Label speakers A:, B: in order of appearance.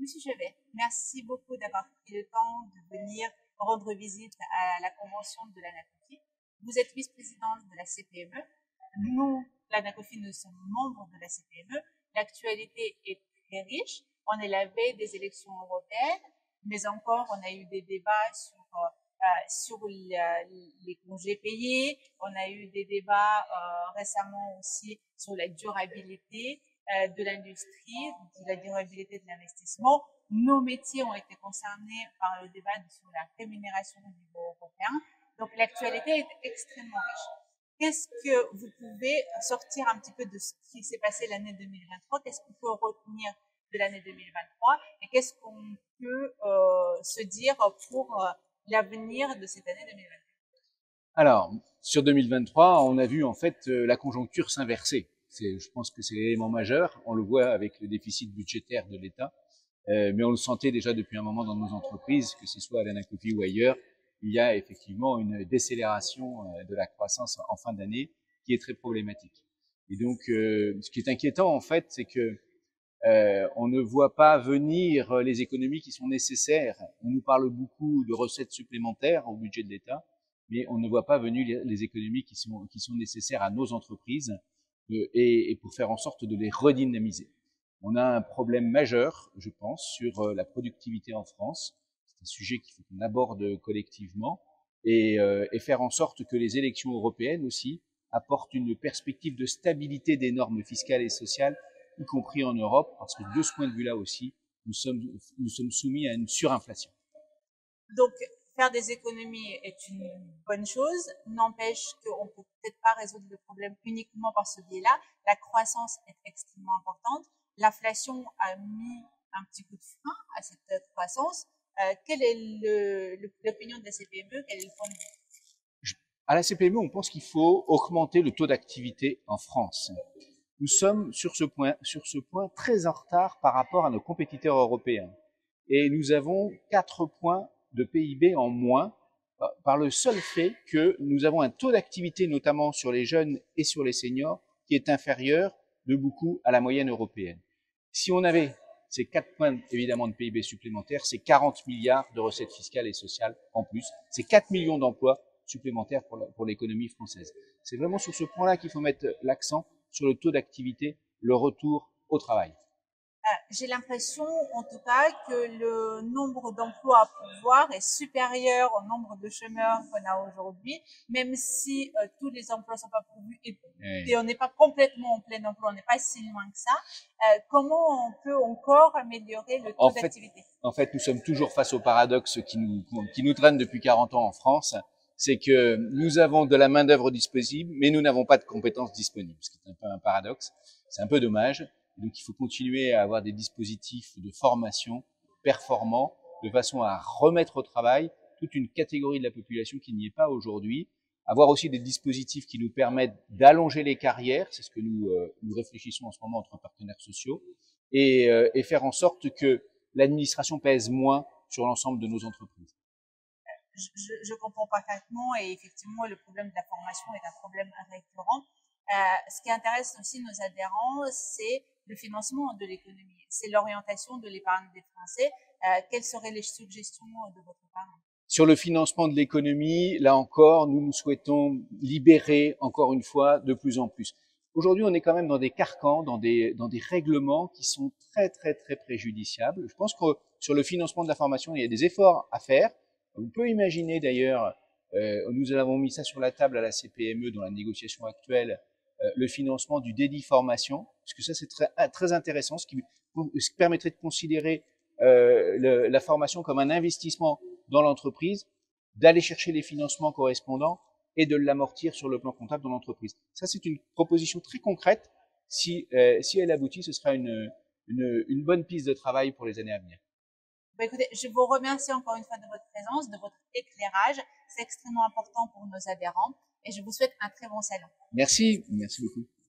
A: Monsieur Chevet, merci beaucoup d'avoir pris le temps de venir rendre visite à la convention de l'ANACOFI. Vous êtes vice-présidente de la CPME. Nous, l'ANACOFI, nous sommes membres de la CPME. L'actualité est très riche. On est la veille des élections européennes, mais encore, on a eu des débats sur les congés payés. On a eu des débats récemment aussi sur la durabilité de l'industrie, de la durabilité de l'investissement. Nos métiers ont été concernés par le débat sur la rémunération au niveau européen. Donc l'actualité est extrêmement riche. Qu'est-ce que vous pouvez sortir un petit peu de ce qui s'est passé l'année 2023? Qu'est-ce qu'on peut retenir de l'année 2023 et qu'est-ce qu'on peut se dire pour l'avenir de cette année 2024?
B: Alors, sur 2023, on a vu en fait la conjoncture s'inverser. Je pense que c'est l'élément majeur. On le voit avec le déficit budgétaire de l'État, mais on le sentait déjà depuis un moment dans nos entreprises, que ce soit à l'ANACOFI ou ailleurs. Il y a effectivement une décélération de la croissance en fin d'année qui est très problématique. Et donc, ce qui est inquiétant en fait, c'est que on ne voit pas venir les économies qui sont nécessaires. On nous parle beaucoup de recettes supplémentaires au budget de l'État, mais on ne voit pas venir les économies qui sont nécessaires à nos entreprises et pour faire en sorte de les redynamiser. On a un problème majeur, je pense, sur la productivité en France. C'est un sujet qu'il faut qu'on aborde collectivement et faire en sorte que les élections européennes aussi apportent une perspective de stabilité des normes fiscales et sociales, y compris en Europe, parce que de ce point de vue-là aussi, nous sommes soumis à une surinflation.
A: Donc, faire des économies est une bonne chose, n'empêche qu'on ne peut peut-être pas résoudre le problème uniquement par ce biais-là. La croissance est extrêmement importante. L'inflation a mis un petit coup de frein à cette croissance. Quelle est l'opinion de la CPME? Quel est le point de vue?
B: À la CPME, on pense qu'il faut augmenter le taux d'activité en France. Nous sommes sur ce point très en retard par rapport à nos compétiteurs européens. Et nous avons 4 points de PIB en moins par le seul fait que nous avons un taux d'activité, notamment sur les jeunes et sur les seniors, qui est inférieur de beaucoup à la moyenne européenne. Si on avait ces 4 points évidemment de PIB supplémentaires, c'est 40 milliards de recettes fiscales et sociales en plus, c'est 4 millions d'emplois supplémentaires pour l'économie française. C'est vraiment sur ce point-là qu'il faut mettre l'accent, sur le taux d'activité, le retour au travail.
A: J'ai l'impression, en tout cas, que le nombre d'emplois à pourvoir est supérieur au nombre de chômeurs qu'on a aujourd'hui, même si tous les emplois ne sont pas pourvus et on n'est pas complètement en plein emploi, on n'est pas si loin que ça. Comment on peut encore améliorer le taux d'activité?
B: En fait, nous sommes toujours face au paradoxe qui nous traîne depuis 40 ans en France. C'est que nous avons de la main-d'œuvre disponible, mais nous n'avons pas de compétences disponibles, ce qui est un peu un paradoxe. C'est un peu dommage. Donc, il faut continuer à avoir des dispositifs de formation performants, de façon à remettre au travail toute une catégorie de la population qui n'y est pas aujourd'hui. Avoir aussi des dispositifs qui nous permettent d'allonger les carrières, c'est ce que nous réfléchissons en ce moment entre partenaires sociaux, et faire en sorte que l'administration pèse moins sur l'ensemble de nos entreprises.
A: Je comprends parfaitement et effectivement le problème de la formation est un problème récurrent. Ce qui intéresse aussi nos adhérents, c'est le financement de l'économie, c'est l'orientation de l'épargne des Français. Quelles seraient les suggestions de votre part?
B: Sur le financement de l'économie, là encore, nous souhaitons libérer encore une fois de plus en plus. Aujourd'hui, on est quand même dans des carcans, dans des règlements qui sont très préjudiciables. Je pense que sur le financement de la formation, il y a des efforts à faire. On peut imaginer d'ailleurs, nous avons mis ça sur la table à la CPME dans la négociation actuelle, le financement du délit formation, parce que ça c'est très intéressant, ce qui permettrait de considérer la formation comme un investissement dans l'entreprise, d'aller chercher les financements correspondants et de l'amortir sur le plan comptable dans l'entreprise. Ça c'est une proposition très concrète. Si elle aboutit, ce sera une bonne piste de travail pour les années à venir.
A: Bah, écoutez, je vous remercie encore une fois de votre présence, de votre éclairage. C'est extrêmement important pour nos adhérents et je vous souhaite un très bon salon.
B: Merci beaucoup.